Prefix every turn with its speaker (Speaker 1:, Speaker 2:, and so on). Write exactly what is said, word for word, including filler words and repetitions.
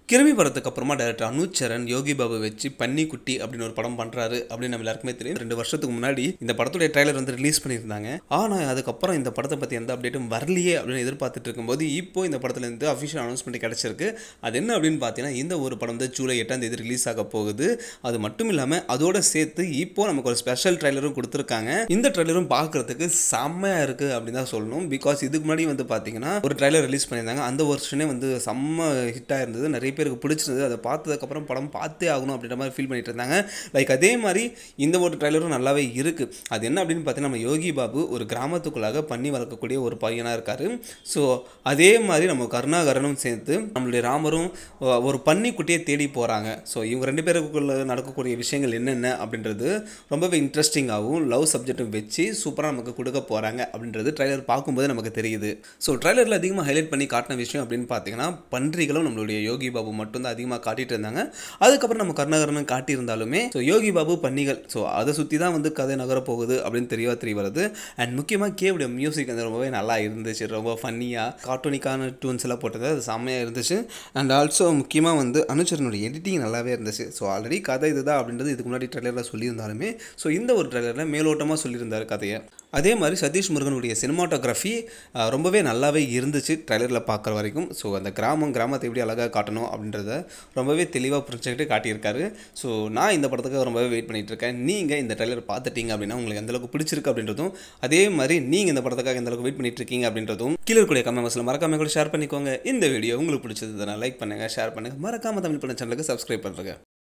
Speaker 1: கிருமி படத்துக்கு அப்புறமா டைரக்டர் அனுஜ் சரண் யோகி பாபு வச்சு பன்னிக்குட்டி அப்படின்னு ஒரு படம் பண்றாரு அப்படின்னு நம்ம எல்லாருக்குமே தெரியும். ரெண்டு வருஷத்துக்கு முன்னாடி இந்த படத்துடைய ட்ரைலர் வந்து ரிலீஸ் பண்ணியிருந்தாங்க. ஆனா அதுக்கப்புறம் இந்த படத்தை பத்தி எந்த அப்டேட்டும் வரலையே அப்படின்னு எதிர்பார்த்துட்டு இருக்கும்போது இப்போ இந்த படத்துல இருந்து அஃபிஷியல் அனௌன்ஸ்மெண்ட் கிடைச்சிருக்கு. அது என்ன அப்படின்னு பார்த்தீங்கன்னா, இந்த ஒரு படம் வந்து ஜூலை எட்டாம் தேதி ரிலீஸ் ஆக போகுது. அது மட்டும் இல்லாம அதோட சேர்த்து இப்போ நமக்கு ஒரு ஸ்பெஷல் ட்ரைலரும் கொடுத்துருக்காங்க. இந்த ட்ரைலரும் பார்க்கறதுக்கு செம்மையா இருக்கு அப்படின்னு தான் சொல்லணும். பிகாஸ் இதுக்கு முன்னாடி வந்து பார்த்தீங்கன்னா ஒரு ட்ரைலர் ரிலீஸ் பண்ணியிருந்தாங்க. அந்த வருஷனே வந்து செம்ம ஹிட் ஆயிருந்தது. நிறைய பேருக்கு பிடிச்சிருந்தது. அதை பார்த்ததுக்கப்புறம் படம் பார்த்தே ஆகணும் அப்படின்ற மாதிரி ஃபீல் பண்ணிட்டு இருந்தாங்க. லைக் அதே மாதிரி இந்த ஒரு ட்ரைலரும் நல்லாவே இருக்குது. அது என்ன அப்படின்னு பார்த்தீங்கன்னா, நம்ம யோகி பாபு ஒரு கிராமத்துக்குள்ளாக பண்ணி வளர்க்கக்கூடிய ஒரு பையனாக இருக்கார். ஸோ அதே மாதிரி நம்ம கருணாகரனும் சேர்த்து நம்மளுடைய ராமரும் ஒரு பன்னிக்குட்டியை தேடி போகிறாங்க. ஸோ இவங்க ரெண்டு பேருக்குள்ள நடக்கக்கூடிய விஷயங்கள் என்னென்ன அப்படின்றது ரொம்பவே இன்ட்ரெஸ்டிங்காகவும் லவ் சப்ஜெக்டும் வச்சு சூப்பராக நமக்கு கொடுக்க போகிறாங்க அப்படின்றது ட்ரைலர் பார்க்கும்போது நமக்கு தெரியுது. ஸோ ட்ரைலரில் அதிகமாக ஹைலைட் பண்ணி காட்டின விஷயம் அப்படின்னு பார்த்தீங்கன்னா, பன்றிகளும் நம்மளுடைய யோகி பாபு மட்டும் தான் அதிகமாக காட்டிட்டு இருந்தாங்க. அதுக்கப்புறம் நம்ம கருணாகரனும் காட்டியிருந்தாலுமே ஸோ யோகி பாபு பன்னிகள் ஸோ அதை சுற்றி தான் வந்து கதை நகர போகுது அப்படின்னு தெரியவா தெரிய வருது. அண்ட் முக்கியமாக கேவுடைய மியூசிக் வந்து ரொம்பவே நல்லா இருந்துச்சு. ரொம்ப ஃபன்னியாக கார்ட்டூனிக்கான டூன்ஸ் எல்லாம் போட்டது அது செம்மையாக இருந்துச்சு. அண்ட் ஆல்சோ முக்கியமாக வந்து அனுச்சரனுடைய எடிட்டிங் நல்லாவே இருந்துச்சு. ஸோ ஆல்ரெடி கதை இதுதான் அப்படின்றது இதுக்கு முன்னாடி ட்ரெய்லரில் சொல்லியிருந்தாலுமே ஸோ இந்த ஒரு ட்ரெய்லரில் மேலோட்டமாக சொல்லியிருந்தார் கதையை. அதே மாதிரி சதீஷ் முருகனுடைய சினிமாட்டோகிராஃபி ரொம்பவே நல்லாவே இருந்துச்சு ட்ரெய்லரில் பார்க்குற வரைக்கும். ஸோ அந்த கிராமம் கிராமத்தை எப்படி அழகாக காட்டணும் அப்படின்றத ரொம்பவே தெளிவாக புரிஞ்சுக்கிட்டு காட்டியிருக்காரு. ஸோ நான் இந்த படத்துக்கு ரொம்பவே வெயிட் பண்ணிட்டு இருக்கேன். நீங்கள் இந்த ட்ரெய்லர் பார்த்துட்டீங்க அப்படின்னா உங்களுக்கு எந்தளவுக்கு பிடிச்சிருக்கு அப்படின்றதும், அதே மாதிரி நீங்கள் இந்த படத்துக்காக எந்தளவுக்கு வெயிட் பண்ணிட்டு இருக்கீங்க அப்படின்றதும் கீழே இருக்கக்கூடிய கமெண்ட்ஸில் மறக்காம கூட ஷேர் பண்ணிக்கோங்க. இந்த வீடியோ உங்களுக்கு பிடிச்சதுன்னா லைக் பண்ணுங்கள், ஷேர் பண்ணுங்கள், மறக்காம தமிழ் பண்ண சேனலுக்கு சப்ஸ்கிரைப் பண்ணுறேங்க.